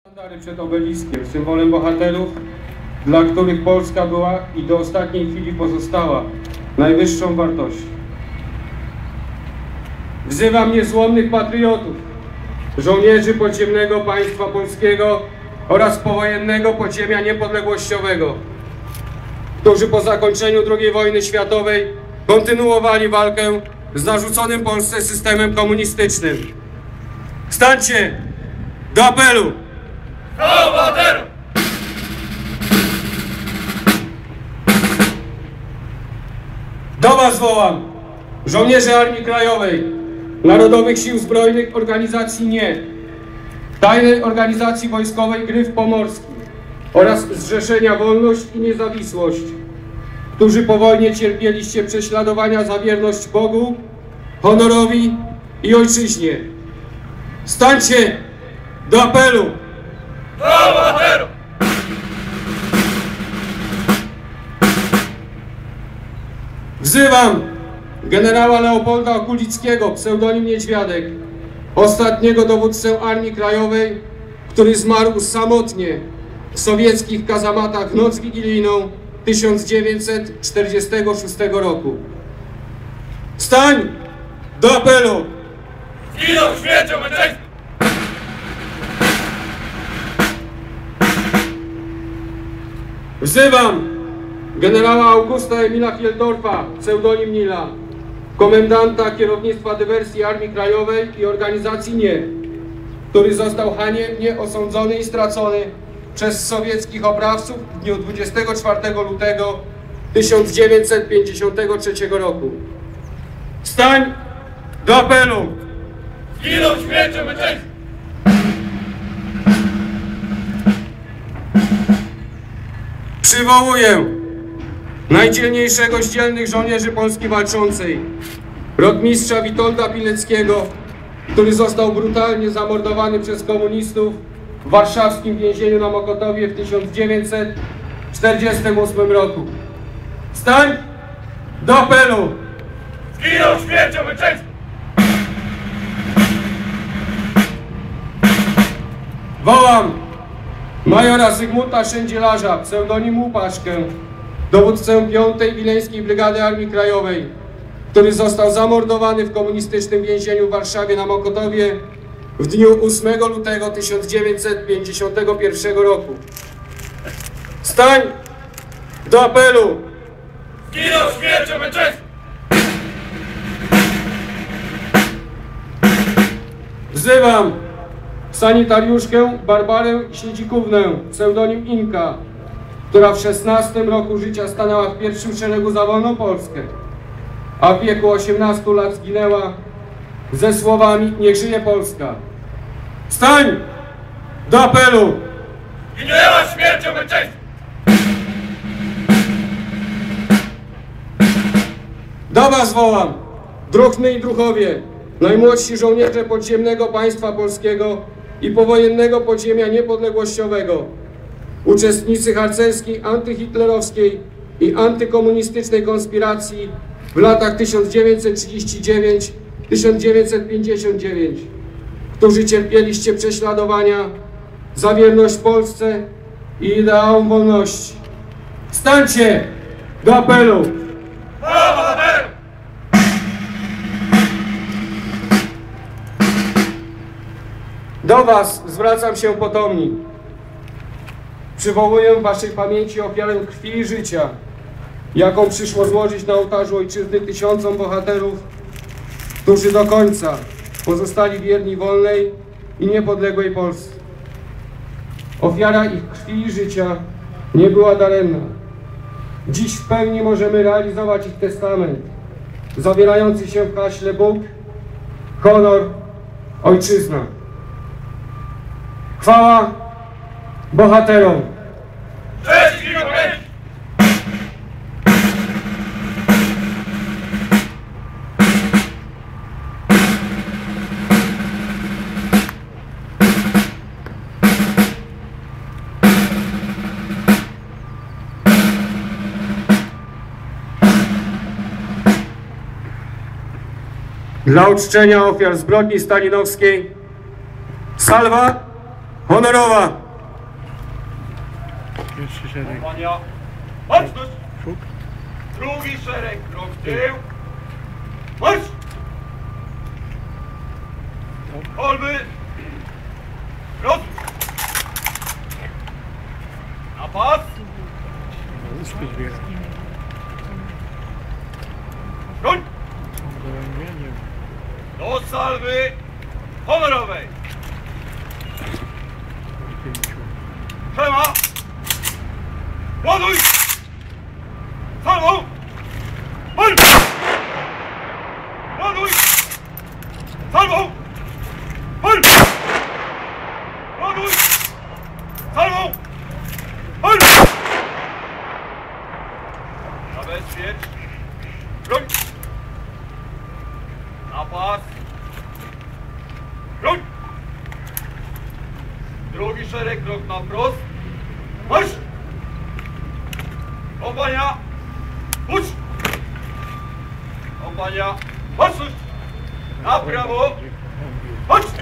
Sztandary przed obeliskiem, symbolem bohaterów, dla których Polska była i do ostatniej chwili pozostała najwyższą wartością. Wzywam niezłomnych patriotów, żołnierzy podziemnego państwa polskiego oraz powojennego podziemia niepodległościowego, którzy po zakończeniu II wojny światowej kontynuowali walkę z narzuconym Polsce systemem komunistycznym. Stańcie do apelu! Do bohaterów! Do was wołam, żołnierze Armii Krajowej, Narodowych Sił Zbrojnych, organizacji NIE, Tajnej Organizacji Wojskowej Gryf Pomorski oraz Zrzeszenia Wolność i Niezawisłość, którzy po wojnie cierpieliście prześladowania za wierność Bogu, honorowi i ojczyźnie. Stańcie do apelu! Do bohaterów! Wzywam generała Leopolda Okulickiego, pseudonim Niedźwiadek, ostatniego dowódcę Armii Krajowej, który zmarł samotnie w sowieckich kazamatach w noc wigilijną 1946 roku. Stań do apelu! Zginął śmiercią męczeństwa! Wzywam generała Augusta Emila Fieldorfa, pseudonim Nila, komendanta kierownictwa dywersji Armii Krajowej i organizacji NIE, który został haniebnie osądzony i stracony przez sowieckich oprawców w dniu 24 lutego 1953 roku. Stań do apelu! Zginął śmiercią męczeństwa! Przywołuję najdzielniejszego z dzielnych żołnierzy Polski Walczącej, rotmistrza Witolda Pileckiego, który został brutalnie zamordowany przez komunistów w warszawskim więzieniu na Mokotowie w 1948 roku. Stań do apelu! Zginął śmiercią męczeństwa! Wołam majora Zygmunta Szędzielarza, pseudonim Łupaszkę, dowódcę 5. Wileńskiej Brygady Armii Krajowej, który został zamordowany w komunistycznym więzieniu w Warszawie na Mokotowie w dniu 8 lutego 1951 roku. Stań do apelu! Zginął śmiercią męczeństwa! Wzywam sanitariuszkę Barbarę Siedzikównę, pseudonim Inka, która w 16 roku życia stanęła w pierwszym szeregu za wolną Polskę, a w wieku 18 lat zginęła ze słowami: niech żyje Polska. Stań do apelu! Zginęła śmiercią męczeństwa! Do was wołam, druhny i druhowie, najmłodsi żołnierze podziemnego państwa polskiego i powojennego podziemia niepodległościowego, uczestnicy harcerskiej, antyhitlerowskiej i antykomunistycznej konspiracji w latach 1939-1959, którzy cierpieliście prześladowania za wierność Polsce i ideałom wolności. Stańcie do apelu! Do bohaterów! Do was zwracam się potomni. Przywołuję w waszej pamięci ofiarę krwi i życia, jaką przyszło złożyć na ołtarzu ojczyzny tysiącom bohaterów, którzy do końca pozostali wierni wolnej i niepodległej Polsce. Ofiara ich krwi i życia nie była daremna. Dziś w pełni możemy realizować ich testament, zawierający się w haśle Bóg, honor, ojczyzna. Chwała bohaterom! Cześć i pamięć! Dla uczczenia ofiar zbrodni stalinowskiej salwa Honorowa! Pierwszy szereg. Pania, baczność! Szuk. Drugi szereg, krok w tył. Marsz! Kolby! Rozwój! Na pas! Uspy zbiera. Broń! Gołębienie. Do salwy honorowej! Pięciu. Przema! Ładuj! Salwą! Pal! Ładuj! Salwą! Pal! Ładuj! Salwą! Pal! Zabezpiecz! Broń! Na pas! Broń! Drugi szereg, krok na wprost. Marsz! Kompania! Puść! Kompania! Baczność! Na prawo! Chodź!